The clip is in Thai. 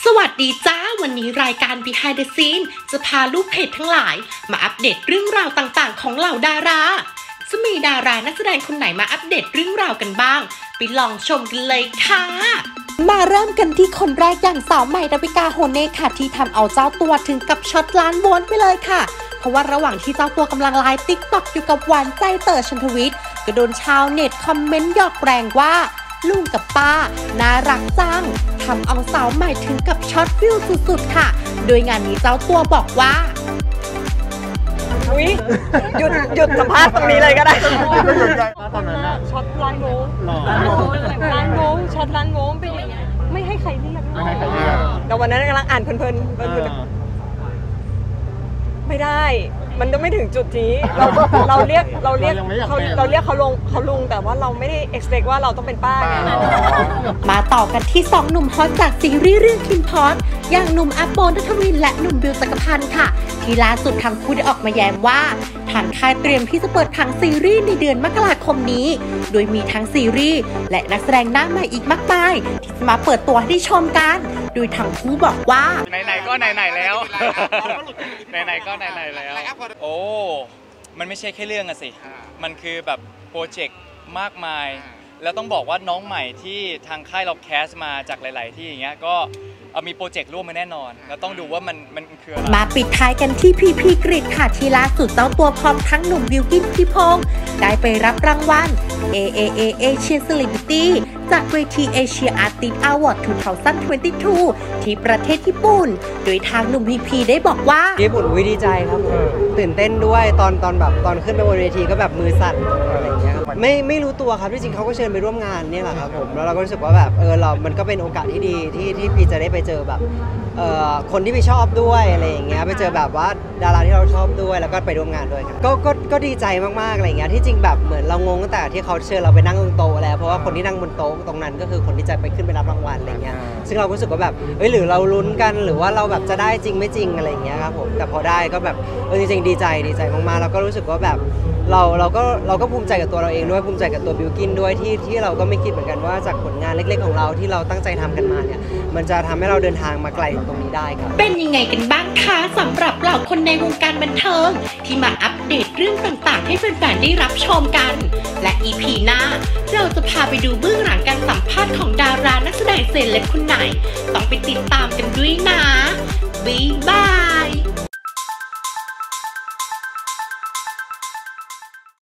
สวัสดีจ้าวันนี้รายการ Behind the Scene จะพาลูกเพจทั้งหลายมาอัปเดตเรื่องราวต่างๆของเหล่าดาราจะมีดารานักแสดงคนไหนมาอัปเดตเรื่องราวกันบ้างไปลองชมกันเลยค่ะมาเริ่มกันที่คนแรกอย่างสาวใหม่ดาวิกาโฮเน่ค่ะที่ทำเอาเจ้าตัวถึงกับช็อตล้านโวลต์ไปเลยค่ะเพราะว่าระหว่างที่เจ้าตัวกำลังไลฟ์ติ๊กต็อกอยู่กับหวานใจเต๋อ ชันทวิทย์ก็โดนชาวเน็ตคอมเมนต์หยอกแรงว่าลุงกับป้าน่ารักจังทำเอาสาวใหม่ถึงกับช็อตฟิลสุดๆค่ะโดยงานนี้เจ้าตัวบอกว่าหยุดสัมภาษณ์ตรงนี้เลยก็ได้ตอนนั้นช็อตล้านโวลต์ช็อตล้านโวลต์เป็นไม่ให้ใครเรียกแต่วันนั้นกำลังอ่านเพลินไม่ได้มันจะไม่ถึงจุดนี้เราเรียกเขาลุงแต่ว่าเราไม่ได้ expect ว่าเราต้องเป็นป้าไงมาต่อกันที่2หนุ่มฮอตจากซีรีส์เรื่องคิมพอสอย่างหนุ่มอัปโป ณัฐวินและหนุ่มบิว จักรพันธ์ค่ะที่ล่าสุดทั้งคู่ได้ออกมาแย้มว่าทางค่ายเตรียมที่จะเปิดผังซีรีส์ในเดือนมกราคมนี้โดยมีทั้งซีรีส์และนักแสดงหน้าใหม่อีกมากมายที่จะมาเปิดตัวให้ได้ชมกันโดยทั้งคู่บอกว่าไหนๆก็ไหนๆแล้วไหนๆก็ไหนๆแล้วโอ้มันไม่ใช่แค่เรื่องอะสิมันคือแบบโปรเจกต์มากมายแล้วต้องบอกว่าน้องใหม่ที่ทางค่ายเราแคสมาจากหลายๆที่อย่างเงี้ยก็มีโปรเจกต์ร่วมมาแน่นอนแล้วต้องดูว่ามันคืออะไรมาปิดท้ายกันที่พีกริดค่ะที่ล่าสุดเจ้าตัวพร้อมทั้งหนุ่มบิวกิ้นพิพงศ์ได้ไปรับรางวัล AAA Asian Celebrity จากเวที Asia Artist Award 2022 ที่ประเทศญี่ปุ่นโดยทางหนุ่มพีได้บอกว่าญี่ปุ่นดีใจครับตื่นเต้นด้วยตอนขึ้นไปบนเวทีก็แบบมือสั่นอะไรอย่างเงี้ยไม่รู้ตัวครับที่จริงเขาก็เชิญไปร่วมงานนี่แหละครับผมแล้วเราก็รู้สึกว่าแบบมันก็เป็นโอกาสที่ดีที่พี่จะได้ไปเจอแบบคนที่พี่ชอบด้วยอะไรอย่างเงี้ยไปเจอแบบว่าดาราที่เราชอบด้วยแล้วก็ไปร่วมงานด้วยครับก็ดีใจมากๆอะไรเงี้ยที่จริงแบบเหมือนเรางงตั้งแต่ที่เขาเชิญเราไปนั่งตรงโต๊ะแล้วเพราะว่าคนที่นั่งบนโต๊ะตรงนั้นก็คือคนที่จะไปขึ้นไปรับรางวัลอะไรเงี้ยซึ่งเรารู้สึกว่าแบบหรือเราลุ้นกันหรือว่าเราแบบจะได้จริงไม่จริงอะไรเงี้ยครับผมแต่พอได้ก็แบบจริงๆดีใจมากๆแล้วก็รู้สึกว่าแบบเราก็ภูมิใจกับตัวเราเองด้วยภูมิใจกับตัวบิวกินด้วยที่เราก็ไม่คิดเหมือนกันว่าจากผลงานเล็กๆของเราที่เราตั้งใจทำกันมาเนี่ยมันจะทำให้เราเดินทางมาไกลถึงตรงนี้ได้ครับเป็นยังไงกันบ้างคะสำหรับเหล่าคนในวงการบันเทิงที่มาอัปเดตเรื่องต่างๆให้แฟนๆได้รับชมกันและ EP หน้าเราจะพาไปดูเบื้องหลังการสัมภาษณ์ของดารานักแสดงเซเลบคนไหนต้องไปติดตามกันด้วยนะบ๊ายบาย